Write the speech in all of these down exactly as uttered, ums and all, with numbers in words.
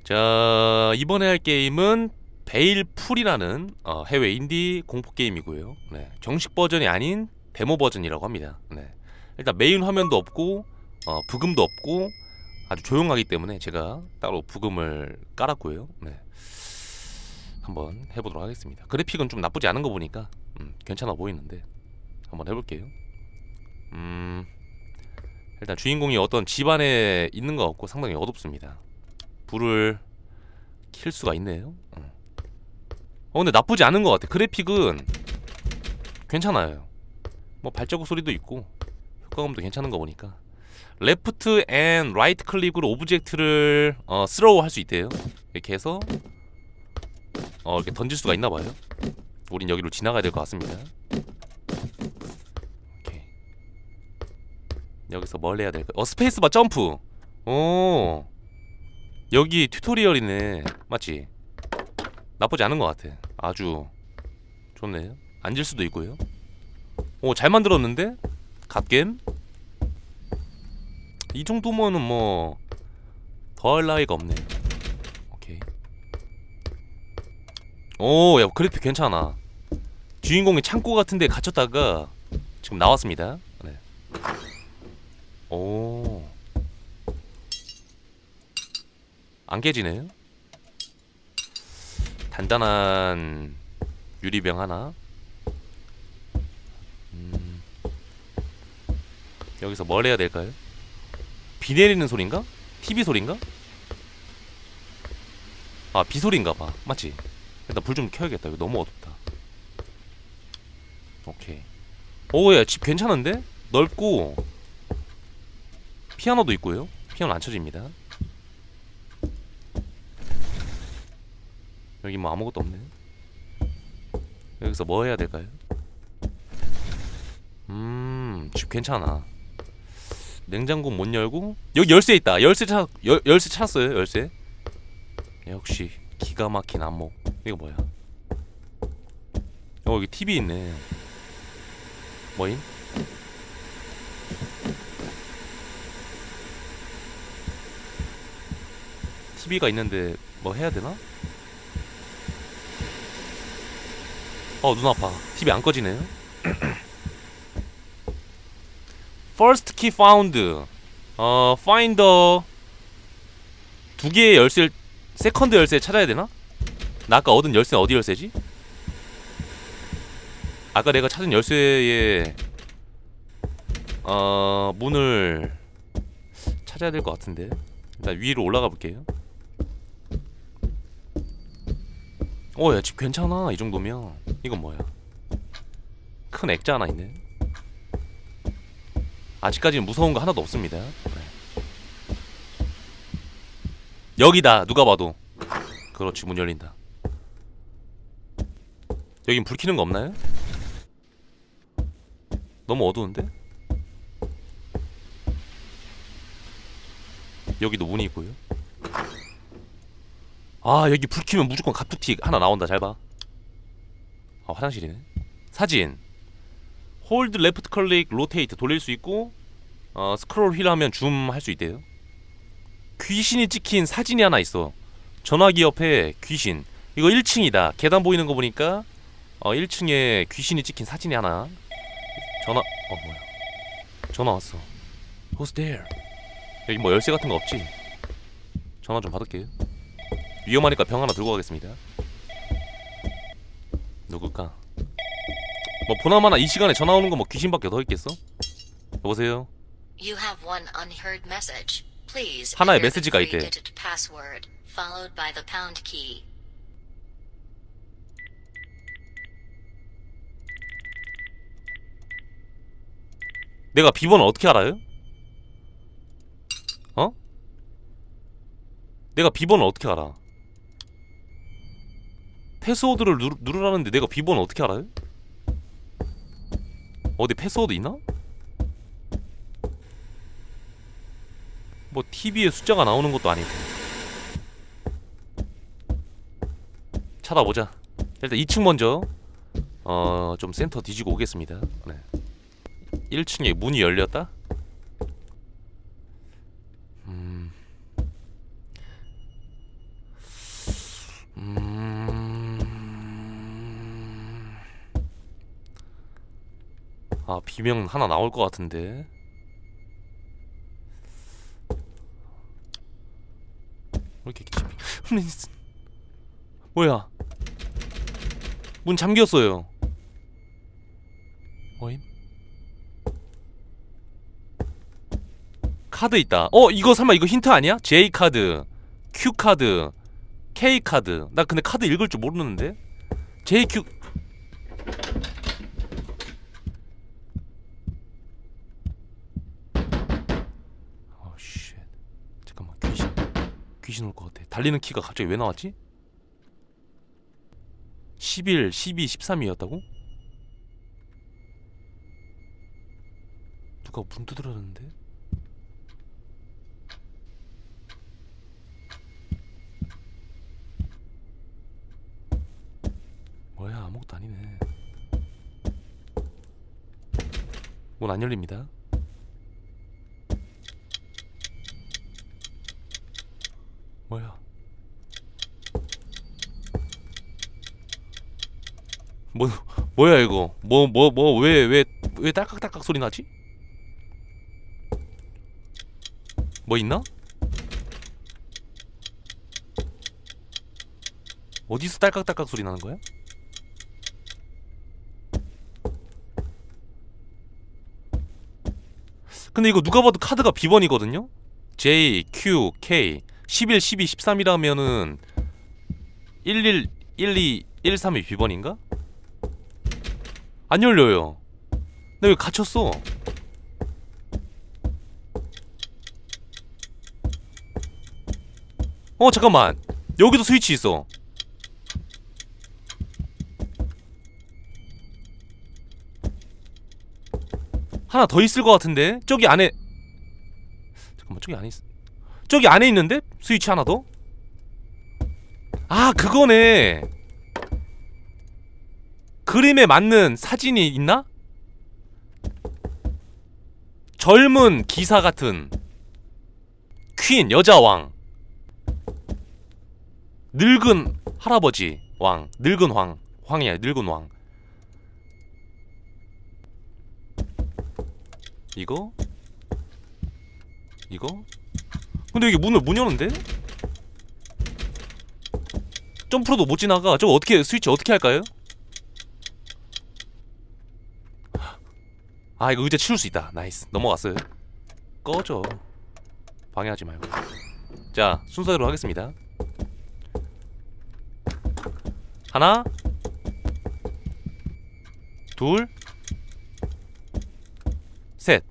자, 이번에 할 게임은 베일풀이라는 어, 해외 인디 공포 게임이고요. 네, 정식 버전이 아닌 데모 버전이라고 합니다. 네, 일단 메인 화면도 없고 어, 부금도 없고 아주 조용하기 때문에 제가 따로 부금을 깔았고요. 네, 한번 해보도록 하겠습니다. 그래픽은 좀 나쁘지 않은 거 보니까 음, 괜찮아 보이는데 한번 해볼게요. 음, 일단 주인공이 어떤 집 안에 있는 것 같고 상당히 어둡습니다. 불을 킬 수가 있네요. 어, 어 근데 나쁘지 않은 것 같아. 그래픽은 괜찮아요. 뭐 발자국 소리도 있고 효과음도 괜찮은 거 보니까 레프트 앤 라이트 클릭으로 오브젝트를 어, 스로우 할 수 있대요. 이렇게 해서 어, 이렇게 던질 수가 있나봐요. 우린 여기로 지나가야 될 것 같습니다. 오케이. 여기서 뭘 해야 될까? 어, 스페이스바 점프. 오, 여기 튜토리얼이네. 맞지? 나쁘지 않은 것 같아. 아주 좋네요. 앉을 수도 있고요. 오, 잘 만들었는데? 갓겜? 이 정도면은 뭐 더할 나위가 없네. 오케이. 오, 야, 그래픽 괜찮아. 주인공이 창고 같은데 갇혔다가 지금 나왔습니다. 네. 오, 안 깨지네요. 단단한 유리병 하나. 음, 여기서 뭘 해야 될까요? 비 내리는 소린가? 티비 소린가? 아, 비 소린가봐. 맞지? 일단 불 좀 켜야겠다. 이거 너무 어둡다. 오케이. 오야, 집 괜찮은데? 넓고 피아노도 있고요. 피아노 안 쳐집니다. 여기 뭐 아무것도 없네. 여기서 뭐 해야 될까요? 음, 집 괜찮아. 냉장고 못 열고 여기 열쇠 있다. 열쇠 찾 열, 열쇠 찾았어요. 열쇠. 역시 기가 막힌 안목. 이거 뭐야? 어, 여기 티비 있네. 뭐임? 티비가 있는데 뭐 해야 되나? 어, 눈 아파. 티비 안 꺼지네요. First key found. 어, find the 두 개의 열쇠를 세컨드 열쇠 찾아야 되나? 나 아까 얻은 열쇠는 어디 열쇠지? 아까 내가 찾은 열쇠의 어, 문을 찾아야 될 것 같은데. 일단 위로 올라가 볼게요. 어, 야, 집 괜찮아. 이 정도면. 이건 뭐야? 큰 액자 하나 있네. 아직까지는 무서운 거 하나도 없습니다. 네. 여기다. 누가 봐도. 그렇지, 문 열린다. 여긴 불 켜는 거 없나요? 너무 어두운데? 여기도 문이 있고요. 아, 여기 불 켜면 무조건 갑툭튀 하나 나온다. 잘 봐. 아, 화장실이네. 사진. 홀드 레프트 클릭 로테이트 돌릴 수 있고 어, 스크롤 휠 하면 줌 할 수 있대요. 귀신이 찍힌 사진이 하나 있어. 전화기 옆에 귀신. 이거 일 층이다. 계단 보이는 거 보니까 어, 일 층에 귀신이 찍힌 사진이 하나. 전화. 어, 뭐야. 전화 왔어. Who's there? 여기 뭐 열쇠 같은 거 없지? 전화 좀 받을게요. 위험하니까 병 하나 들고 가겠습니다. 누굴까? 뭐 보나마나 이 시간에 전화 오는 거 뭐 귀신밖에 더 있겠어? 여보세요? You have one unheard message. Please 하나의 enter the 메시지가 있대. three-digit password followed by the pound key. 내가 비번을 어떻게 알아요? 어? 내가 비번을 어떻게 알아? 패스워드를 누르, 누르라는데 내가 비번을 어떻게 알아요? 어디 패스워드 있나? 뭐 티비에 숫자가 나오는 것도 아니고. 찾아보자. 일단 이 층 먼저 어, 좀 센터 뒤지고 오겠습니다. 네. 일 층에 문이 열렸다? 음. 비명 하나 나올 것 같은데. 왜 이렇게 깊이 뭐야? 문 잠겼어요. 어임? 카드 있다. 어, 이거 설마 이거 힌트 아니야? J 카드, Q 카드, K 카드. 나 근데 카드 읽을 줄 모르는데. J, Q. 어, 쉣. 잠깐만, 귀신. 귀신 올 것 같아. 달리는 키가 갑자기 왜 나왔지? 십일, 십이, 십삼이었다고? 누가 문 두드렸는데? 뭐야, 아무것도 아니네. 문 안 열립니다. 뭐야? 뭐 뭐야 이거? 뭐 뭐 뭐 왜 왜 왜 딸깍딸깍 소리 나지? 뭐 있나? 어디서 딸깍딸깍 소리 나는 거야? 근데 이거 누가 봐도 카드가 비번이거든요? J, Q, K 십일, 십이, 십삼이라면은 일일, 일이, 일삼이 비번인가? 안 열려요. 근데 왜 갇혔어? 어 잠깐만, 여기도 스위치 있어. 하나 더 있을 것 같은데? 저기 안에. 잠깐만, 저기 안에 있... 저기 안에 있는데? 스위치 하나 더? 아, 그거네. 그림에 맞는 사진이 있나? 젊은 기사 같은 퀸, 여자 왕, 늙은 할아버지 왕, 늙은 황, 황이야, 늙은 왕. 이거? 이거? 근데 여기 문을 못 여는데? 점프로도 못 지나가. 저거 어떻게, 스위치 어떻게 할까요? 아, 이거 의자 치울 수 있다. 나이스. 넘어갔어요. 꺼져. 방해하지 말고. 자, 순서대로 하겠습니다. 하나, 둘, 셋.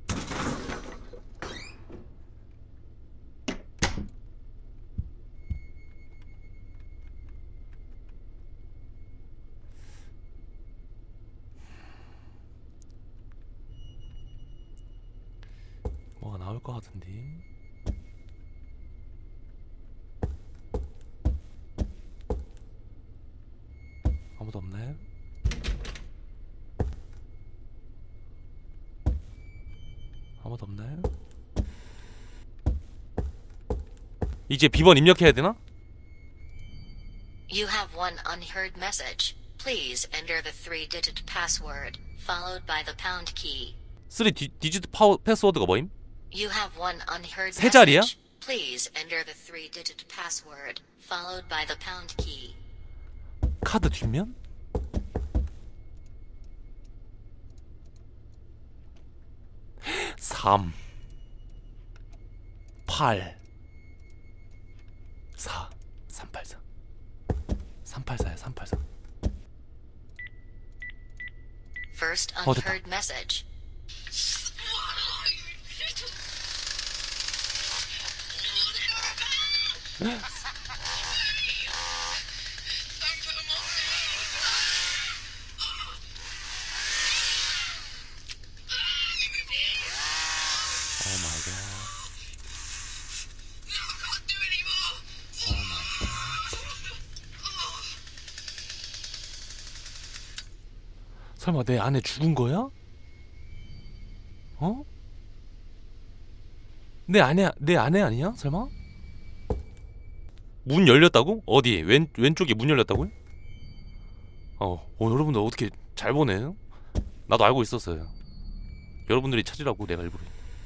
뭐가 나올 것 같은데. 아무도 없나요? 아무도 없나요? 이제 비번 입력해야 되나? You have one unheard message. Please enter the three-digit password followed by the pound key. 쓰리 디지트 파워 패스워드가 뭐임? You have one unheard 세 자리야? message. Please enter the three-digit password followed by the pound key. 카드 뒷면? 삼, 팔, 사, 삼팔사. 삼팔사야, 삼팔사. First 어, 됐다. unheard message. 설마 내 아내 죽은 거야? 어? 내 아내, 내 아내 아니야? 설마? 문 열렸다고? 어디? 왼, 왼쪽에 문 열렸다고요? 어, 어, 여러분들 어떻게 잘 보네요? 나도 알고 있었어요. 여러분들이 찾으라고 내가 일부러.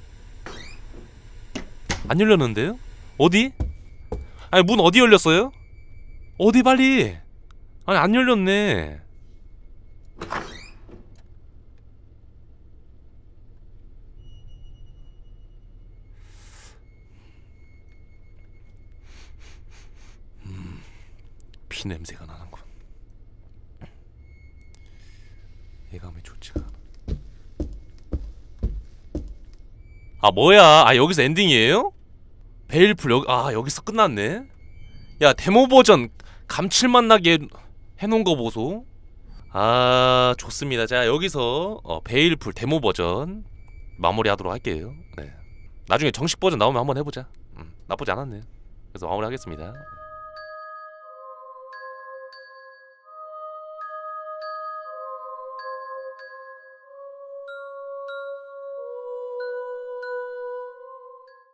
안 열렸는데요? 어디? 아니 문 어디 열렸어요? 어디 빨리? 아니 안 열렸네. 음, 피 냄새가 나는군. 예감이 좋지가 않아. 아 뭐야? 아 여기서 엔딩이에요? 베일풀 여기 아 여기서 끝났네. 야 데모 버전 감칠맛 나게 해놓은 거 보소. 아 좋습니다. 자 여기서 어, 베일풀 데모 버전 마무리하도록 할게요. 네. 나중에 정식 버전 나오면 한번 해보자. 음, 나쁘지 않았네요. 그래서 마무리하겠습니다.